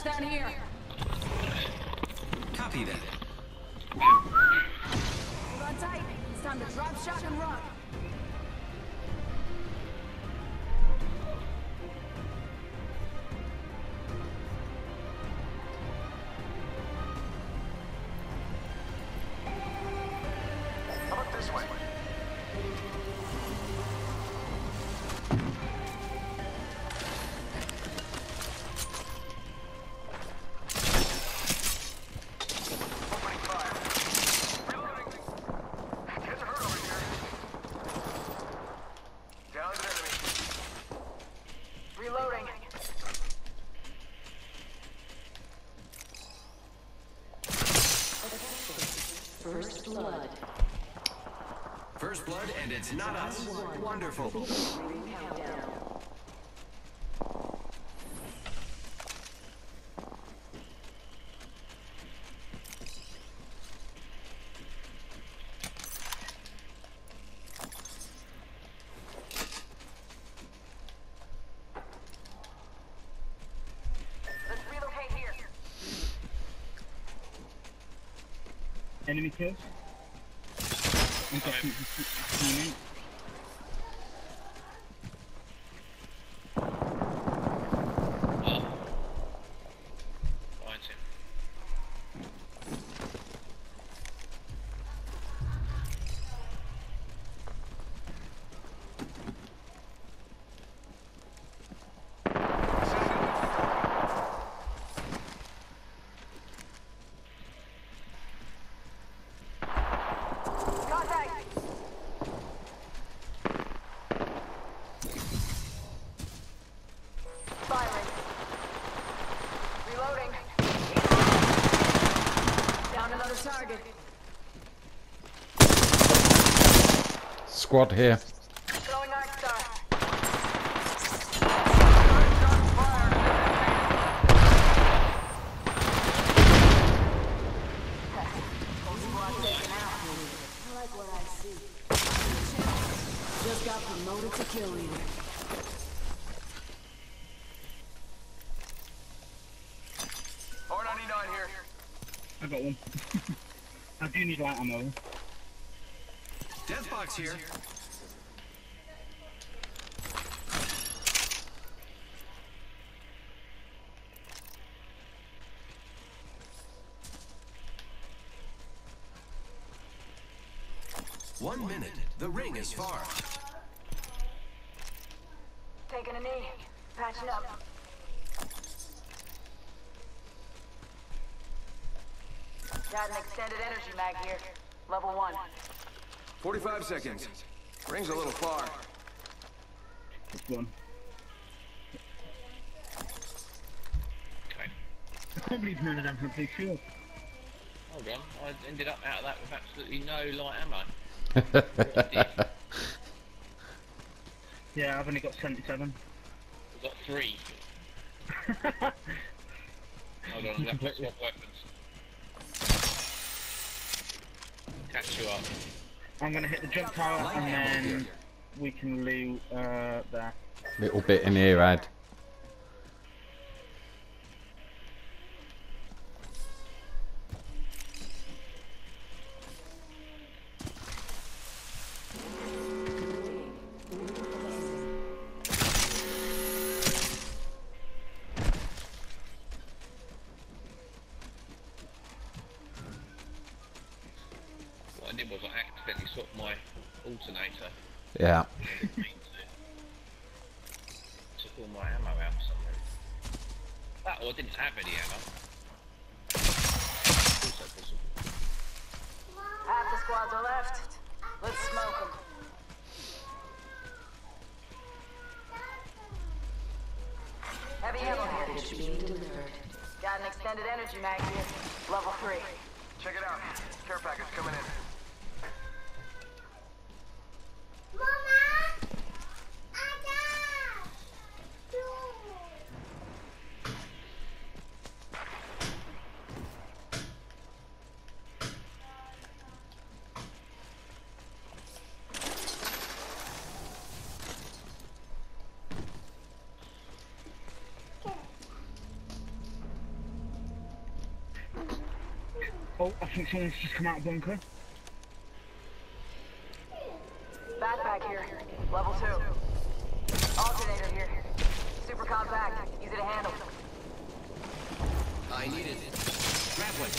touchdown here. Copy that. Hold on tight. It's time to drop, shock, and run. How about this way? Opening fire. Reloading. Kids are hurt over here. Down an enemy. Reloading. First blood. First blood, and it's not us. Wonderful. Countdown. Let's relocate here. Enemy kills. We've got some teammates. Finds him. Contact. Firing. Reloading. Down another target. Squad here. Throwing Arc Star. I like what I see. Just got promoted to kill leader. R99 here. I got one. I do need light ammo. Deathbox here. One minute. The ring is far. Taking a knee. Patching up. Got an extended energy mag here. Level 1. 45 seconds. Ring's a little far. Just one. Okay. I can't believe none of them have big shield. Hold on. I ended up out of that with absolutely no light ammo. Yeah, I've only got 77. We've got 3. Hold on, I'm going to swap weapons. Catch you up. I'm gonna hit the jump tower and then we can loot there. Little bit in here, Ad. What I did was I accidentally swapped my alternator. Yeah. Took all my ammo out for some reason. That or I didn't have any ammo. Also possible. Half the squads are left. Let's smoke them. Heavy ammo here. Package being delivered. Got an extended energy mag here. Level 3. Check it out. Care package coming in. Oh, I think someone's just come out of bunker. Backpack here. Level 2. Alternator here. Super compact. Easy to handle. I need it. Grappling.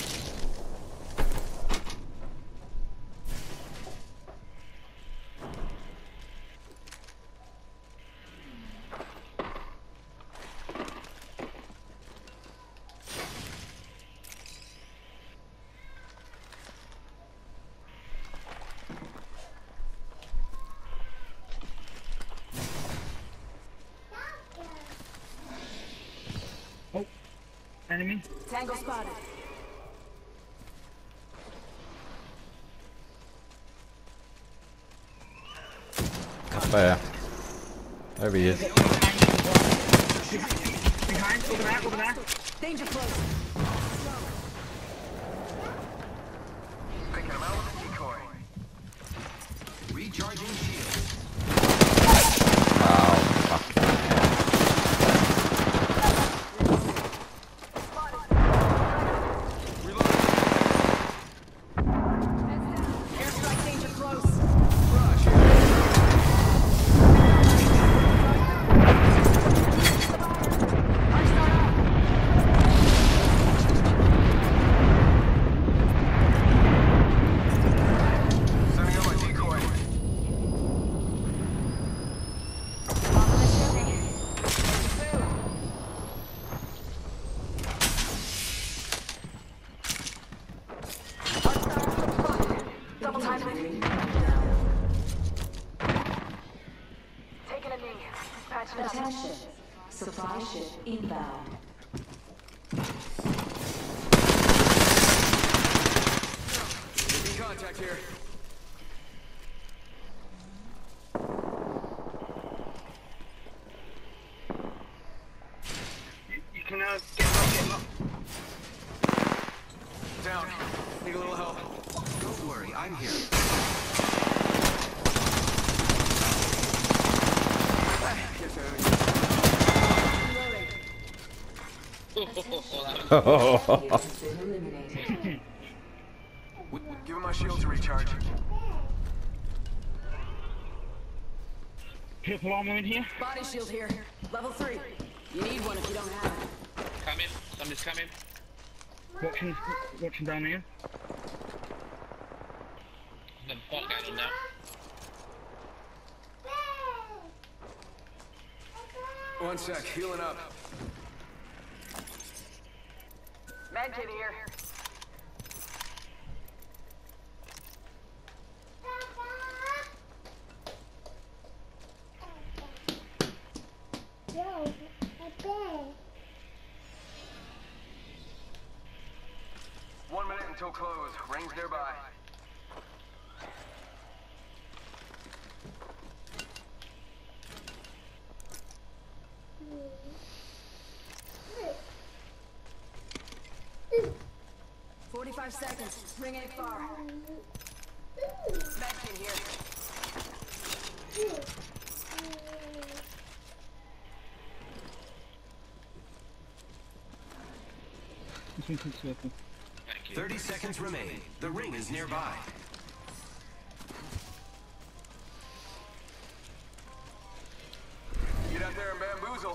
Oh, enemy. Tango spotted. There. There he is. Behind, over there. Danger close. Picking him out with a decoy. Recharging shield. Oh, fucking hell. Airstrike danger close. Sending out my decoy. Double time it. Taking a knee. Patching up. Attention. Supply ship inbound. Making contact here. You can get him up. Down. Need a little help. Don't worry, I'm here. Has been eliminated. Give him my shield to recharge. Purple armor in here. Body shield here. Level 3. You need one if you don't have it. Coming. Somebody's coming. Watching down here. There's a bot going on now. One sec, healing up. Medkit here. One minute until close. Rings nearby. Mm. 45 seconds. Ring ain't far. Medkit here. This one's in circle. Thank you. 30 seconds remain. The ring is nearby. Get out there and bamboozle.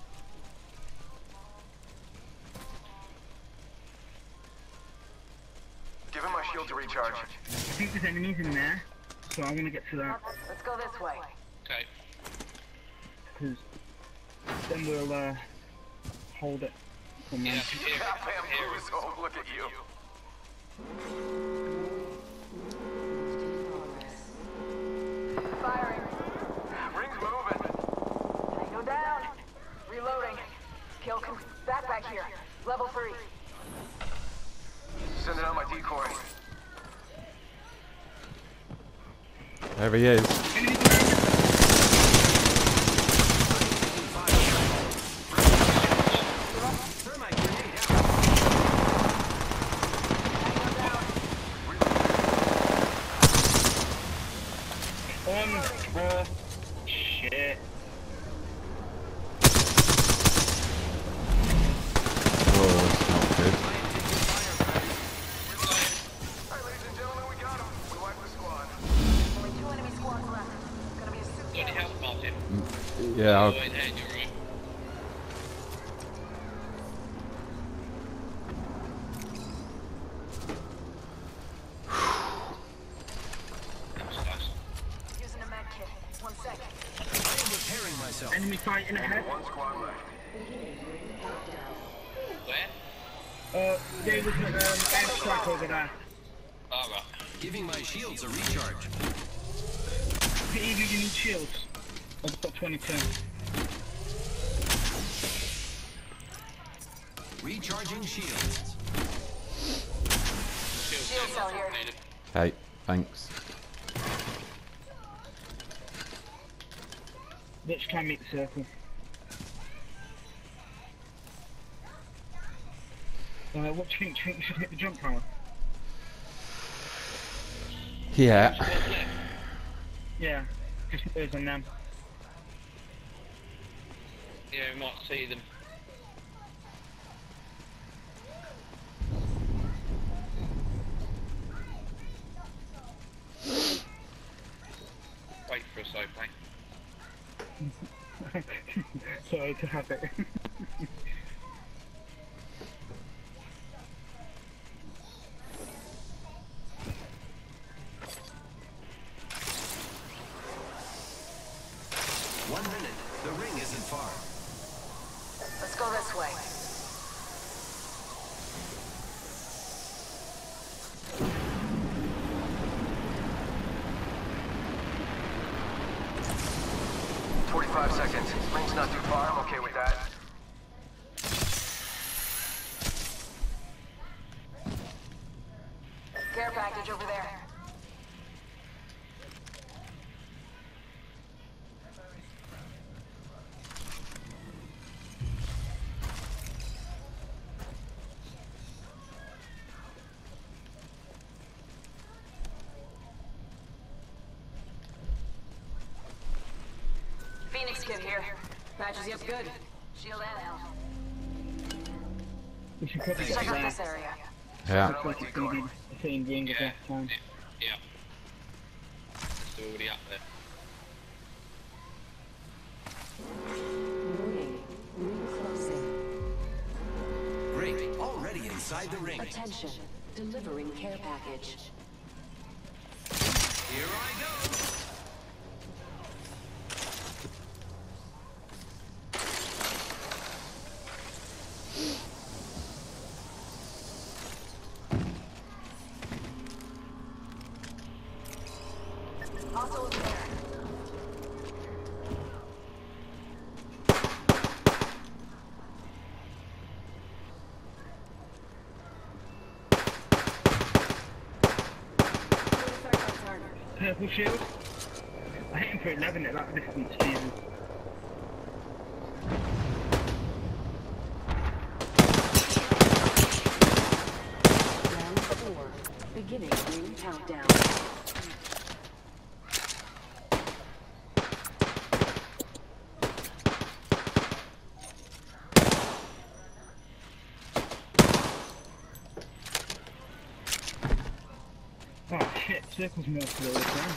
Give him my shield to recharge. I think there's enemies in there, so I want to get to that, Let's go this way. Okay. because then we'll hold it from Yeah, there. here. Bamboozle, look at you. Firing. Ring's moving. Tango down. Reloading. Kill con- backpack here. Level 3. Sending out my decoy. There he is. Thermite grenade out. Shit. Oh, it's not good. got any help, Martin? Yeah, Oh, I'll, in hand, you're right. That was close. Using a med kit. 1 second. I am repairing myself. Enemy fighting ahead. One squad left. Where? There was an airstrike over there. Oh, right. Giving my shields a recharge. Either you need shields. I've got 22. Recharging shields. Shield cell here. Need it. okay, thanks. Let's try and meet the circle. What do you think? Do you think we should hit the jump tower? Yeah. What's left? Yeah, just us and them. Yeah, we might see them. Wait for us, okay? Sorry to have it. One minute. The ring isn't far. Let's go this way. $45 seconds. Ring's not too far. I'm okay with that. Care package over there. Phoenix kit here. Matches you up good. Shield and health. We should probably get Check out there. this area. Yeah. Looks like it's going to be the same ring as Yeah. last time. Yeah. It's already up there. Warning. Ring closing. Great. Already inside the ring. Attention. Delivering care package. Here I go. Hostile over there. Purple shield. I hit him for 11 at that distance, Jesus. Round 4. Beginning ring countdown. Oh shit, circle's more slow as well.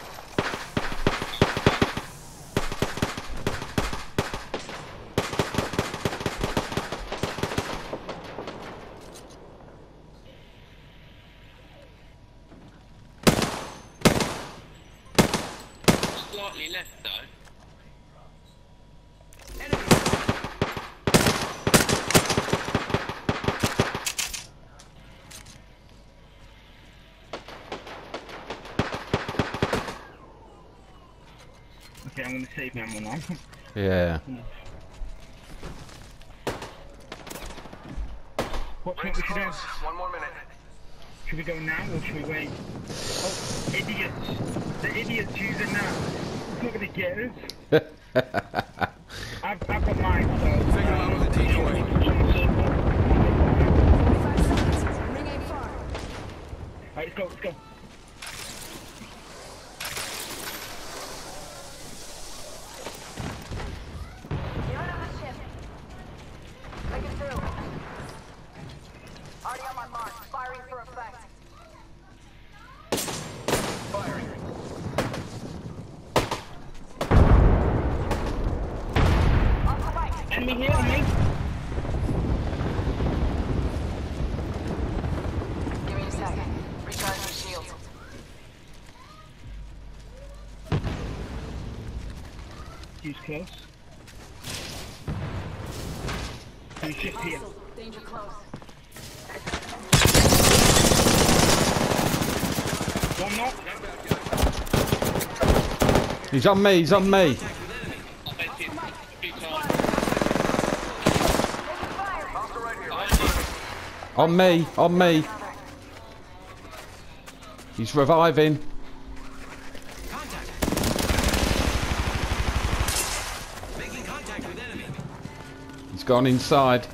Slightly left though. Okay, I'm gonna save ammo now. Yeah. What do you Ring's think we should do? close. 1 more minute. Should we go now or should we wait? Oh, idiots! The idiots using that. It's not gonna get us. I've got mine, so... Figure out with a decoy. 45 seconds. Ring ain't far. Alright, let's go, let's go. Get rid of the ship. Make it through. Already on my mark. Firing for effect. Firing. on me, here on me. Give me a second. Recharge my shields. He's close. He's just here. Danger close. One more. He's on me, he's on me. I bet you a few times. Hostile right here. On me, on me. He's reviving. Contact. Making contact with enemy. He's gone inside.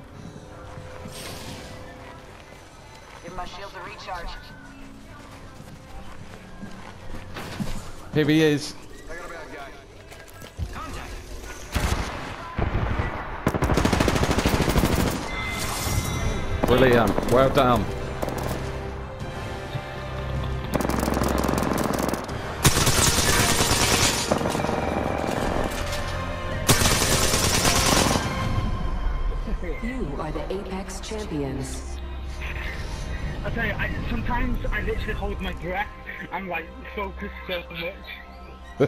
Give my shields a recharge. Here he is. I got a bad guy. Contact. Brilliant. Well done. You are the Apex Champions. I tell you, sometimes I literally hold my breath. I'm like focused so much.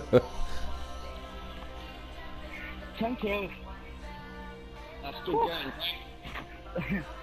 10 kills. That's good going.